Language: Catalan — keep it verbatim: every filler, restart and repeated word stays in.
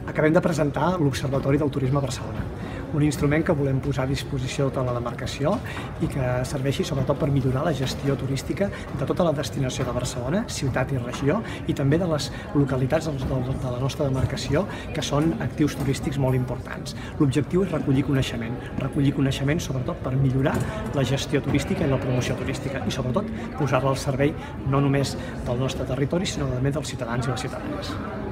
Acabem de presentar l'Observatori del Turisme a Barcelona, un instrument que volem posar a disposició de tota la demarcació i que serveixi sobretot per millorar la gestió turística de tota la destinació de Barcelona, ciutat i regió, i també de les localitats de la nostra demarcació que són actius turístics molt importants. L'objectiu és recollir coneixement, recollir coneixement sobretot per millorar la gestió turística i la promoció turística i sobretot posar-la al servei no només del nostre territori sinó també dels ciutadans i les ciutadanes.